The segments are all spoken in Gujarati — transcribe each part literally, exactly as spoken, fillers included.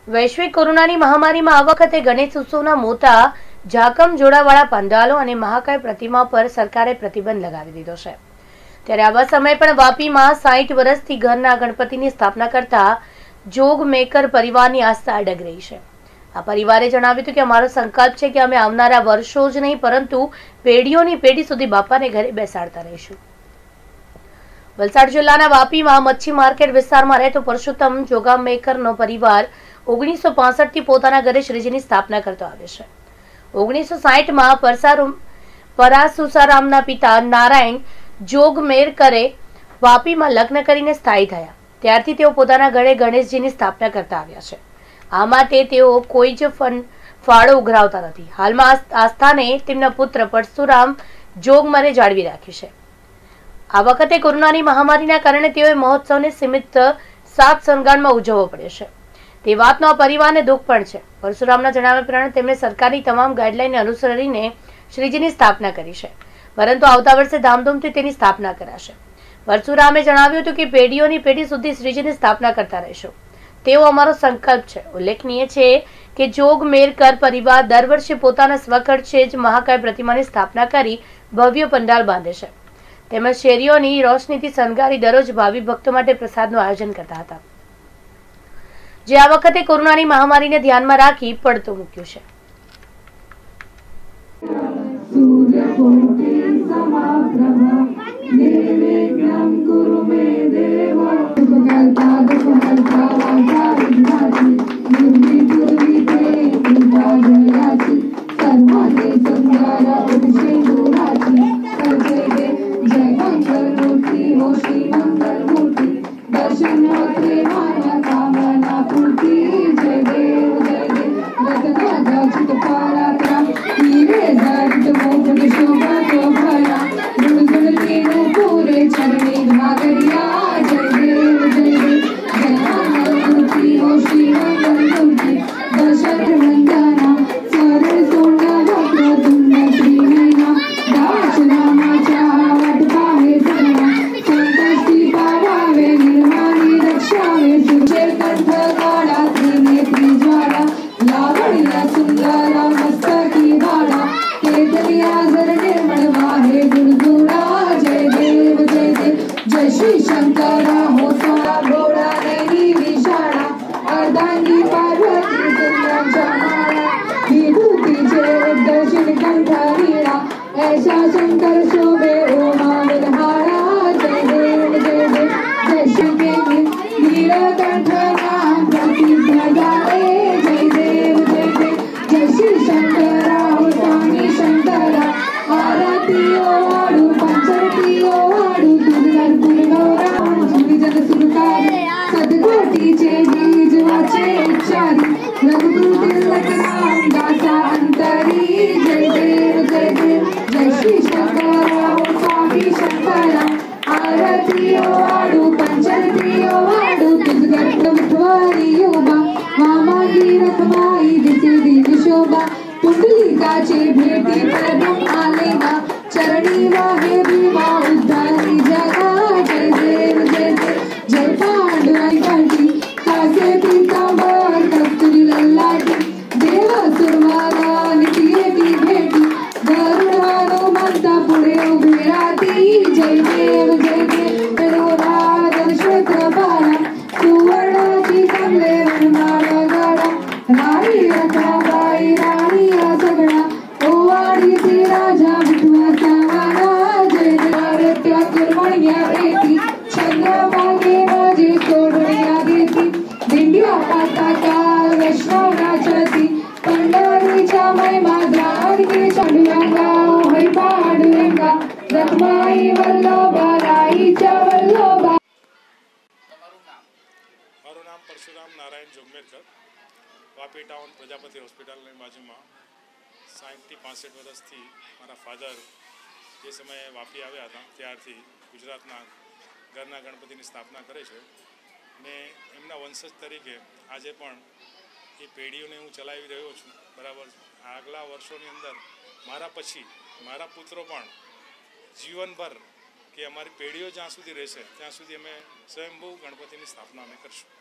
વૈશ્વિક કોરોનાની મહામારીમાં આ વખતે ગણેશ ઉત્સવના મોટા ઝાકમ જોડાવાળા પંડાલો અને મહાકાય પ્રતિમા પર સરકારે પ્રતિબંધ લગાવી દીધો છે। ત્યારે આવા સમયે પણ વાપીમાં સાઠ વર્ષથી ઘરના ગણપતિની સ્થાપના કરતા જોગ મેકર પરિવારની આસ્થા અડગ રહી છે। આ પરિવારે જણાવ્યું હતું કે અમારો સંકલ્પ છે કે અમે આવનારા વર્ષો જ નહીં પરંતુ પેઢીઓની પેઢી સુધી બાપાને ઘરે બેસાડતા રહીશું। વલસાડ જિલ્લાના વાપીમાં મચ્છી માર્કેટ વિસ્તારમાં રહેતો પરસોત્તમ જોગા મેકરનો પરિવાર ઓગણીસો પાસઠ થી પોતાના ઘરે શ્રીજીની સ્થાપના કરતો આવે છે। ઓગણીસો સાઠ માં પરસારૂમ પરાસુસારામના પિતા નારાયણ જોગ મેકરે વાપીમાં લગ્ન કરીને સ્થાયી થયા। ત્યારથી તેઓ પોતાના ઘરે ગણેશજીની સ્થાપના કરતા આવ્યા છે। આ માટે તેઓ કોઈ જ ફાળો ઉઘરાવતા નથી। હાલમાં આ સ્થાને તેમના પુત્ર પરશુરામ જોગમરે જાળવી રાખ્યું છે। આ વખતે કોરોનાની મહામારીના કારણે તેઓએ મહોત્સવને સીમિત સાત શણગારમાં ઉજવવો પડ્યો છે। તે વાતનો આ પરિવારને દુઃખ પણ છે। પરશુરામના જણાવ્યા પ્રમાણે તેમણે સરકારની તમામ ગાઈડલાઈન અનુસરીને શ્રીજીની સ્થાપના કરી છે, પરંતુ આવતા વર્ષે ધામધૂમથી તેની સ્થાપના કરાશે। પરશુરામે જણાવ્યું હતું કે પેઢીઓની પેઢી સુધી શ્રીજીની સ્થાપના કરતા રહીશું, તેવો અમારો સંકલ્પ છે। ઉલ્લેખનીય છે કે જોગ મેરકર પરિવાર દર વર્ષે પોતાના સ્વખર્ચે જ મહાકાય પ્રતિમાની સ્થાપના કરી ભવ્ય પંડાલ બાંધે છે, તેમજ શેરીઓની રોશનીથી શણગારી દરરોજ ભાવિ ભક્તો માટે પ્રસાદનું આયોજન કરતા હતા, જે આ વખતે કોરોનાની મહામારીને ધ્યાનમાં રાખી પડતું મૂક્યું છે। ऐसा शंकर शोभे ओ मावलहारा जय देव जय देव जय शिव नीलकंठ नाम प्रसिद्ध गाए जय देव जय देव जय श्री शंकरा हो स्वामी शंकरा आरतीओ वाडू पंचरतीओ वाडू दुर्गा दुर्गौरा जीवी जन सुरकारी सद्गोटीचे बीज वाचे उच्चारी रघुकुल तिलक नाम दासा अंतरी जय देव जय देव जय श्री शंकरा हो स्वामी शंकरा आरतीओ वाडू पंचरतीओ वाडू तुझगर्भ विठवारी योबा मामागी रखमाई दिसे दिन शोभा पुंडलिकाचे भेटी प्रभु आलेगा चरणी वाहे भीमा उद्धारी जगा जय देव जय देव जय पांडुरंग कंठी कासे पीतांबर कस्तुरी ललाटी देव सुरवाला नित्येती भेटी गरुडानो म्हणता पुढे उभे राहती जय देव जय देव पेरोरा नक्षत्र बाला सुवर्णाची कमले वनमाळा गाडा राणी रखमाबाई राणी या सगळा ओवाडी ती राजा विठवाचा वाडा जय देव त्या कुरवण्या रेती चंद्रभागे माझे सोडण्या देती दिंड्या पाताका वैष्णव नाचती पंढरीच्या महिमा द्रावणगी चंडुरंगा हरी पांडुरंगा रखमाई वल्लभा राईच्या वल्लभा। મારું નામ પરશુરામ નારાયણ જોગમેરકર, વાપી ટાઉન પ્રજાપતિ હોસ્પિટલની બાજુમાં સાઠથી પાસઠ વર્ષથી મારા ફાધર જે સમયે વાપી આવ્યા હતા ત્યારથી ગુજરાતના ઘરના ગણપતિની સ્થાપના કરે છે ને એમના વંશજ તરીકે આજે પણ એ પેઢીઓને હું ચલાવી રહ્યો છું। બરાબર, આગલા વર્ષોની અંદર મારા પછી મારા પુત્રો પણ જીવનભર કે અમારી પેઢીઓ જ્યાં સુધી રહેશે ત્યાં સુધી અમે સ્વયંભૂ ગણપતિની સ્થાપના અમે કરશું।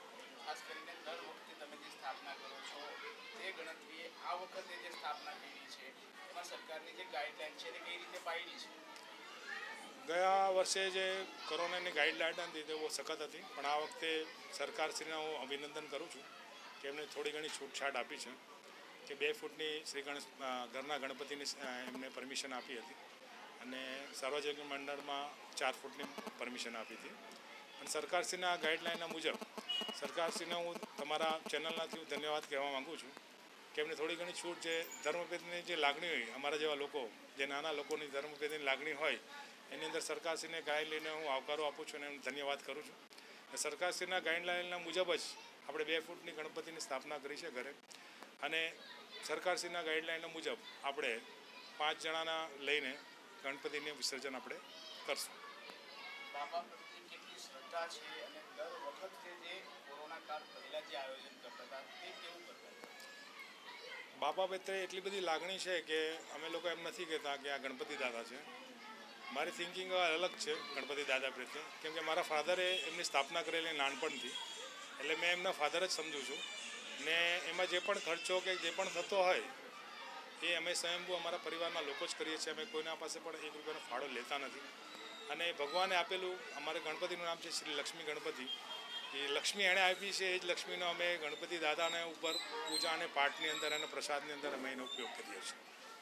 ખાસ કરીને દર વખતે તમે જે સ્થાપના કરો છો તે ગણતરીએ આ વખતે જે સ્થાપના કરી છે એમાં સરકારની જે ગાઈડલાઈન છે તે કઈ રીતે પાડી છે? ગયા વર્ષે જે કોરોનાની ગાઈડલાઈન હતી તે બહુ સખત હતી, પણ આ વખતે સરકારશ્રીને હું અભિનંદન કરું છું કે એમને થોડી ઘણી છૂટછાટ આપી છે કે બે ફૂટની શ્રી ગણેશ ઘરના ગણપતિની એમને પરમિશન આપી હતી અને સાર્વજનિક મંડળમાં ચાર ફૂટની પરમિશન આપી હતી. અને સરકારશ્રીના ગાઈડલાઇનના મુજબ સરકારશ્રીને હું તમારા ચેનલનાથી હું ધન્યવાદ કહેવા માગું છું કે એમને થોડી ઘણી છૂટ, જે ધર્મભેદની જે લાગણી હોય, અમારા જેવા લોકો જે નાના લોકોની ધર્મભેદની લાગણી હોય એની અંદર સરકારશ્રીને ગાઈડ લઈને હું આવકારો આપું છું અને એમ ધન્યવાદ કરું છું. સરકારશ્રીના ગાઈડલાઇનના મુજબ જ આપણે બે ફૂટની ગણપતિની સ્થાપના કરી છે ઘરે, અને સરકારશ્રીના ગાઈડલાઇનના મુજબ આપણે પાંચ જણાના લઈને ગણપતિને વિસર્જન આપણે કરશું. બાપા પ્રત્યે કેટલી શ્રદ્ધા છે અને દર વખતે જે કોરોના કાળ પહેલાં જે આયોજન કરતા હતા તે કેવું કરતા હતા? બાપા પ્રત્યે એટલી બધી લાગણી છે કે અમે લોકો એમ નથી કહેતા કે આ ગણપતિ દાદા છે. મારી થિંકિંગ અલગ છે ગણપતિ દાદા પ્રત્યે, કેમ કે મારા ફાધરે એમની સ્થાપના કરેલી નાનપણથી, એટલે મેં એમના ફાધર જ સમજું છું. ને એમાં જે પણ ખર્ચો કે જે પણ થતો હોય એ અમે સ્વયંભૂ અમારા પરિવારના લોકો જ કરીએ છીએ. અમે કોઈના પાસે પણ એક રૂપિયાનો ફાળો લેતા નથી. અને ભગવાને આપેલું, અમારે ગણપતિનું નામ છે શ્રી લક્ષ્મી ગણપતિ, એ લક્ષ્મી એણે આપી છે, એ જ લક્ષ્મીનો અમે ગણપતિ દાદાને ઉપર પૂજા અને પાઠની અંદર અને પ્રસાદની અંદર અમે એનો ઉપયોગ કરીએ છીએ.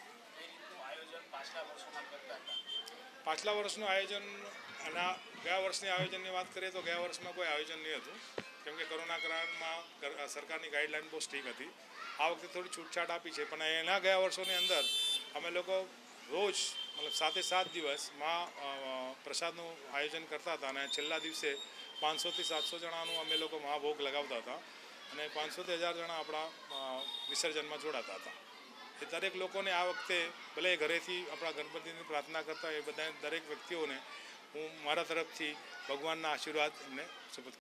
પાછલા વર્ષનું આયોજન અને ગયા વર્ષની આયોજનની વાત કરીએ તો ગયા વર્ષમાં કોઈ આયોજન નહીં હતું, કેમ કે કોરોના કાળમાં સરકારની ગાઈડલાઈન બહુ સ્ટ્રિક્ટ હતી. આ વખતે થોડી છૂટછાટ આપી છે, પણ એના ગયા વર્ષોની અંદર અમે લોકો રોજ મતલબ સાતે સાત દિવસ માં પ્રસાદનું આયોજન કરતા હતા અને છેલ્લા દિવસે પાંચસોથી સાતસો જણાનું અમે લોકો મહાભોગ લગાવતા હતા અને પાંચસોથી હજાર જણા આપણા વિસર્જનમાં જોડાતા હતા. એ દરેક લોકોને આ વખતે ભલે ઘરેથી આપણા ગણપતિની પ્રાર્થના કરતા એ બધા દરેક વ્યક્તિઓને હું મારા તરફથી ભગવાનના આશીર્વાદ એમને સુપરત